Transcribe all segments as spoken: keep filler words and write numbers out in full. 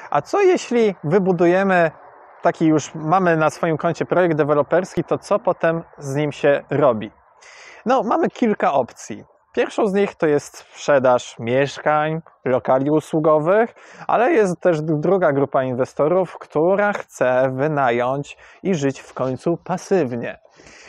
A co jeśli wybudujemy taki już, mamy na swoim koncie projekt deweloperski, to co potem z nim się robi? No, mamy kilka opcji. Pierwszą z nich to jest sprzedaż mieszkań, lokali usługowych, ale jest też druga grupa inwestorów, która chce wynająć i żyć w końcu pasywnie.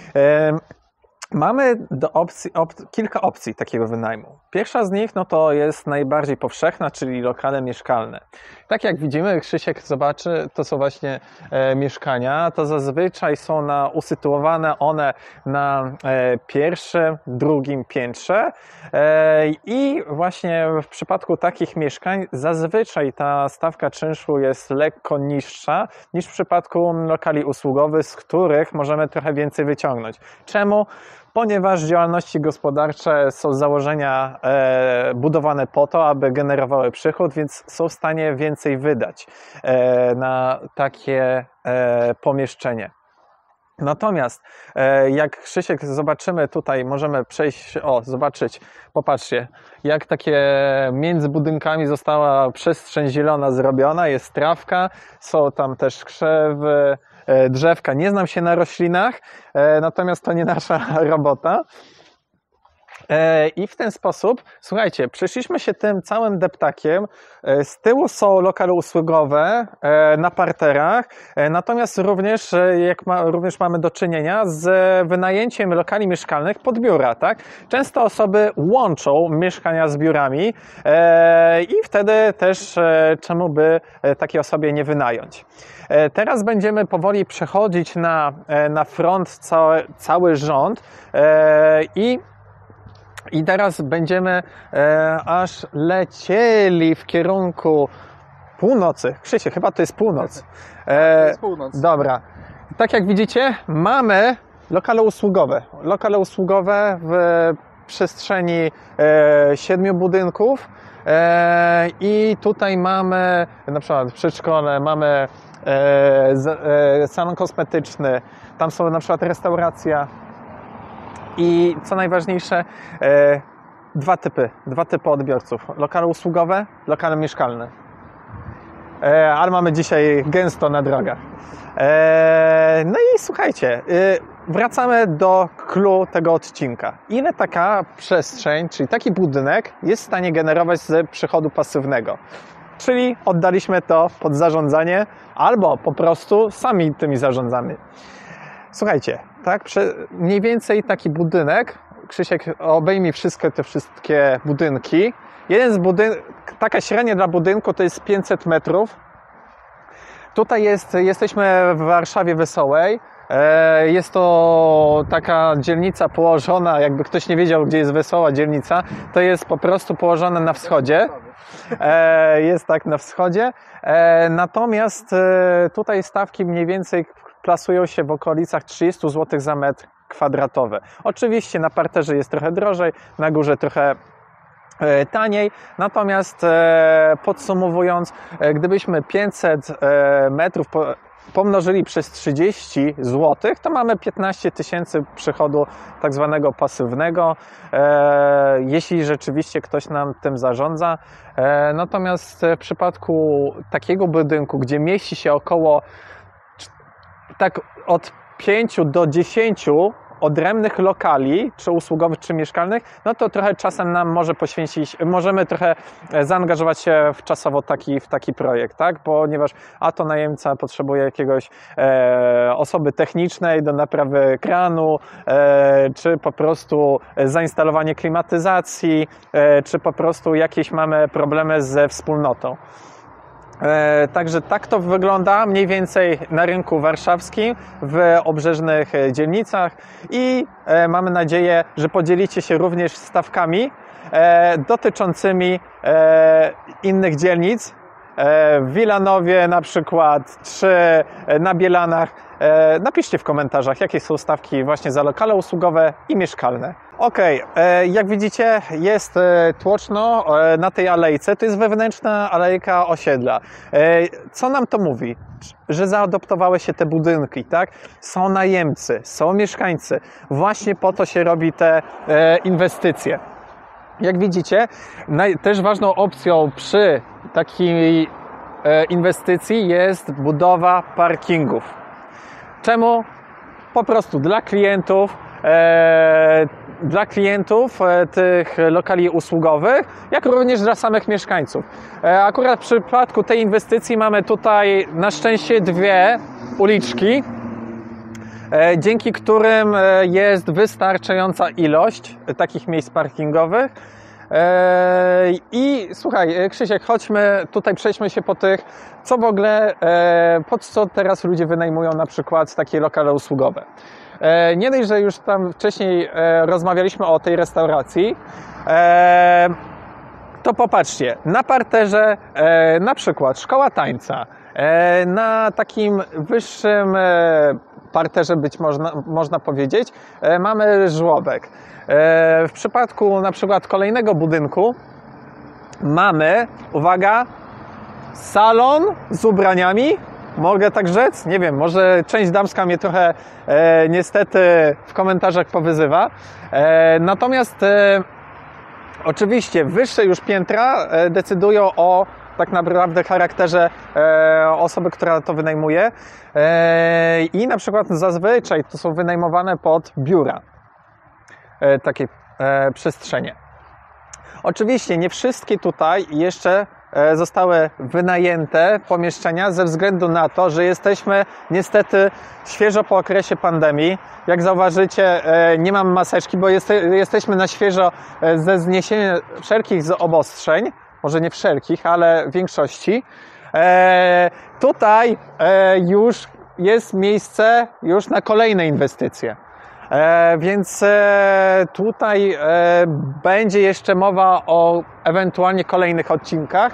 Mamy do opcji, op, kilka opcji takiego wynajmu. Pierwsza z nich no to jest najbardziej powszechna, czyli lokale mieszkalne. Tak jak widzimy, Krzysiek zobaczy, to są właśnie e, mieszkania. To zazwyczaj są na, usytuowane one na e, pierwszym, drugim piętrze e, i właśnie w przypadku takich mieszkań zazwyczaj ta stawka czynszu jest lekko niższa niż w przypadku lokali usługowych, z których możemy trochę więcej wyciągnąć. Czemu? Ponieważ działalności gospodarcze są z założenia e, budowane po to, aby generowały przychód, więc są w stanie więcej wydać e, na takie e, pomieszczenie. Natomiast e, jak Krzysiek zobaczymy tutaj, możemy przejść, o zobaczyć, popatrzcie, jak takie między budynkami została przestrzeń zielona zrobiona, jest trawka, są tam też krzewy, drzewka. Nie znam się na roślinach, natomiast to nie nasza robota. I w ten sposób, słuchajcie, przeszliśmy się tym całym deptakiem. Z tyłu są lokale usługowe na parterach, natomiast również, jak ma, również mamy do czynienia z wynajęciem lokali mieszkalnych pod biura, tak? Często osoby łączą mieszkania z biurami i wtedy też czemu by takiej osobie nie wynająć. Teraz będziemy powoli przechodzić na, na front cały, cały rząd i I teraz będziemy e, aż lecieli w kierunku północy. Krzysiek, chyba to jest północ. E, to jest północ. Dobra. Tak jak widzicie, mamy lokale usługowe. Lokale usługowe w przestrzeni e, siedmiu budynków. E, I tutaj mamy na przykład przedszkole, mamy e, z, e, salon kosmetyczny, tam są na przykład restauracja. I co najważniejsze, e, dwa typy, dwa typy odbiorców. Lokale usługowe, lokale mieszkalne. E, ale mamy dzisiaj gęsto na drogach. E, no i słuchajcie, e, wracamy do clou tego odcinka. Ile taka przestrzeń, czyli taki budynek jest w stanie generować z przychodu pasywnego? Czyli oddaliśmy to pod zarządzanie, albo po prostu sami tymi zarządzamy. Słuchajcie, tak, mniej więcej taki budynek, Krzysiek, obejmij wszystkie te wszystkie budynki. Jeden z budynków, taka średnia dla budynku to jest pięćset metrów. Tutaj jest, jesteśmy w Warszawie Wesołej. Jest to taka dzielnica położona, jakby ktoś nie wiedział, gdzie jest Wesoła dzielnica, to jest po prostu położona na wschodzie. Jest tak na wschodzie. Natomiast tutaj stawki mniej więcej plasują się w okolicach trzydzieści złotych za metr kwadratowy. Oczywiście na parterze jest trochę drożej, na górze trochę taniej, natomiast podsumowując, gdybyśmy pięćset metrów pomnożyli przez trzydzieści złotych, to mamy piętnaście tysięcy przychodu tak zwanego pasywnego, jeśli rzeczywiście ktoś nam tym zarządza. Natomiast w przypadku takiego budynku, gdzie mieści się około tak od pięciu do dziesięciu odrębnych lokali, czy usługowych, czy mieszkalnych, no to trochę czasem nam może poświęcić, możemy trochę zaangażować się w czasowo taki, w taki projekt, tak? Ponieważ a to najemca potrzebuje jakiegoś e, osoby technicznej do naprawy kranu, e, czy po prostu zainstalowanie klimatyzacji, e, czy po prostu jakieś mamy problemy ze wspólnotą. E, także tak to wygląda mniej więcej na rynku warszawskim, w obrzeżnych dzielnicach i e, mamy nadzieję, że podzielicie się również stawkami e, dotyczącymi e, innych dzielnic. E, w Wilanowie na przykład, czy na Bielanach. E, napiszcie w komentarzach, jakie są stawki właśnie za lokale usługowe i mieszkalne. Ok, jak widzicie, jest tłoczno na tej alejce, to jest wewnętrzna alejka osiedla. Co nam to mówi? Że zaadoptowały się te budynki, tak? Są najemcy, są mieszkańcy. Właśnie po to się robi te inwestycje. Jak widzicie, też ważną opcją przy takiej inwestycji jest budowa parkingów. Czemu? Po prostu dla klientów, e, dla klientów e, tych lokali usługowych, jak również dla samych mieszkańców. E, akurat w przypadku tej inwestycji mamy tutaj na szczęście dwie uliczki, e, dzięki którym jest wystarczająca ilość takich miejsc parkingowych. I słuchaj, Krzysiek, chodźmy tutaj, przejdźmy się po tych, co w ogóle, po co teraz ludzie wynajmują na przykład takie lokale usługowe. Nie dość, że już tam wcześniej rozmawialiśmy o tej restauracji, to popatrzcie, na parterze na przykład szkoła tańca, na takim wyższym parterze być można, można powiedzieć, mamy żłobek. W przypadku na przykład kolejnego budynku mamy, uwaga, salon z ubraniami, mogę tak rzec? Nie wiem, może część damska mnie trochę e, niestety w komentarzach powyzywa. E, natomiast e, oczywiście wyższe już piętra e, decydują o tak naprawdę charakterze e, osoby, która to wynajmuje e, i na przykład zazwyczaj to są wynajmowane pod biura. Takiej e, przestrzenie. Oczywiście nie wszystkie tutaj jeszcze e, zostały wynajęte pomieszczenia ze względu na to, że jesteśmy niestety świeżo po okresie pandemii. Jak zauważycie, e, nie mam maseczki, bo jest, jesteśmy na świeżo e, ze zniesieniem wszelkich obostrzeń, może nie wszelkich, ale większości. E, tutaj e, już jest miejsce już na kolejne inwestycje. E, więc e, tutaj e, będzie jeszcze mowa o ewentualnie kolejnych odcinkach.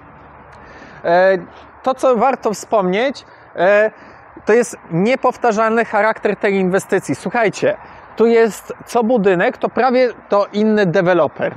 E, to, co warto wspomnieć, e, to jest niepowtarzalny charakter tej inwestycji. Słuchajcie, tu jest co budynek, to prawie to inny deweloper.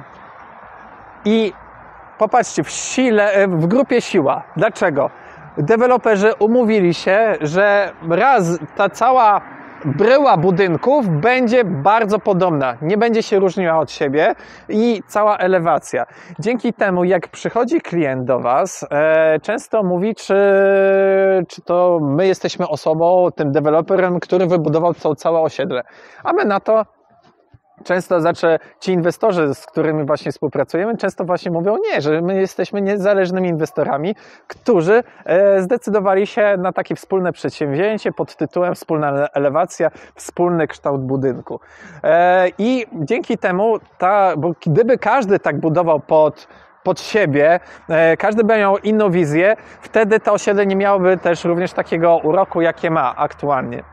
I popatrzcie, w sile, w grupie siła. Dlaczego? Deweloperzy umówili się, że raz ta cała bryła budynków będzie bardzo podobna, nie będzie się różniła od siebie i cała elewacja. Dzięki temu, jak przychodzi klient do Was, e, często mówi, czy, czy to my jesteśmy osobą, tym deweloperem, który wybudował to całe osiedle. A my na to często, znaczy ci inwestorzy, z którymi właśnie współpracujemy, często właśnie mówią nie, że my jesteśmy niezależnymi inwestorami, którzy zdecydowali się na takie wspólne przedsięwzięcie pod tytułem wspólna elewacja, wspólny kształt budynku. I dzięki temu, ta, bo gdyby każdy tak budował pod pod siebie, każdy by miał inną wizję, wtedy to osiedle nie miałoby też również takiego uroku, jakie ma aktualnie.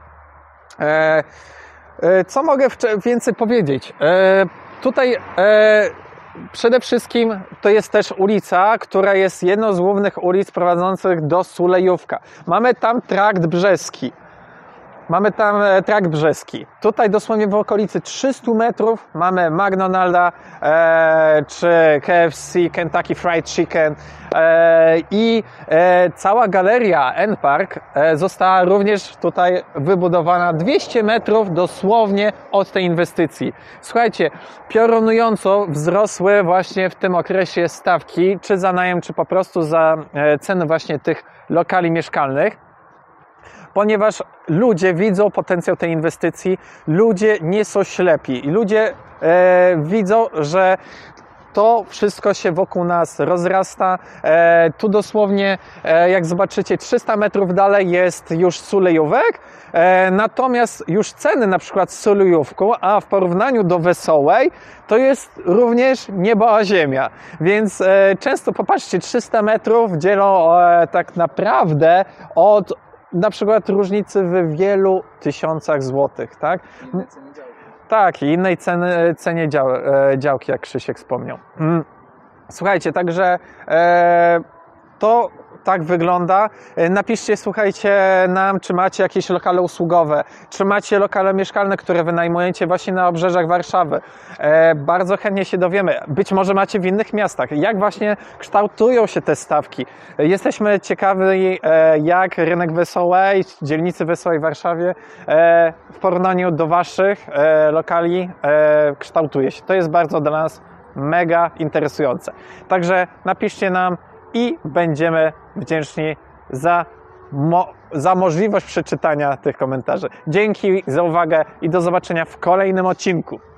Co mogę więcej powiedzieć? Tutaj przede wszystkim to jest też ulica, która jest jedną z głównych ulic prowadzących do Sulejówka. Mamy tam trakt brzeski. Mamy tam trakt brzeski. Tutaj dosłownie w okolicy trzystu metrów mamy McDonalda e, czy K F C, Kentucky Fried Chicken e, i e, cała galeria N-Park e, została również tutaj wybudowana dwieście metrów dosłownie od tej inwestycji. Słuchajcie, piorunująco wzrosły właśnie w tym okresie stawki, czy za najem, czy po prostu za e, ceny właśnie tych lokali mieszkalnych. Ponieważ ludzie widzą potencjał tej inwestycji, ludzie nie są ślepi i ludzie e, widzą, że to wszystko się wokół nas rozrasta. E, tu dosłownie, e, jak zobaczycie, trzysta metrów dalej jest już Sulejówek, e, natomiast już ceny na przykład z Sulejówką, a w porównaniu do Wesołej, to jest również niebo a ziemia. Więc e, często, popatrzcie, trzysta metrów dzielą e, tak naprawdę od na przykład różnicy w wielu tysiącach złotych, tak? Inne ceny działki. Tak, i innej ceny, cenie dział, działki, jak Krzysiek wspomniał. Słuchajcie, także e, to tak wygląda. Napiszcie, słuchajcie, nam, czy macie jakieś lokale usługowe, czy macie lokale mieszkalne, które wynajmujecie właśnie na obrzeżach Warszawy. E, bardzo chętnie się dowiemy. Być może macie w innych miastach. Jak właśnie kształtują się te stawki? Jesteśmy ciekawi, e, jak rynek Wesołej, dzielnicy Wesołej w Warszawie e, w porównaniu do waszych e, lokali e, kształtuje się. To jest bardzo dla nas mega interesujące. Także napiszcie nam, i będziemy wdzięczni za, mo za możliwość przeczytania tych komentarzy. Dzięki za uwagę i do zobaczenia w kolejnym odcinku.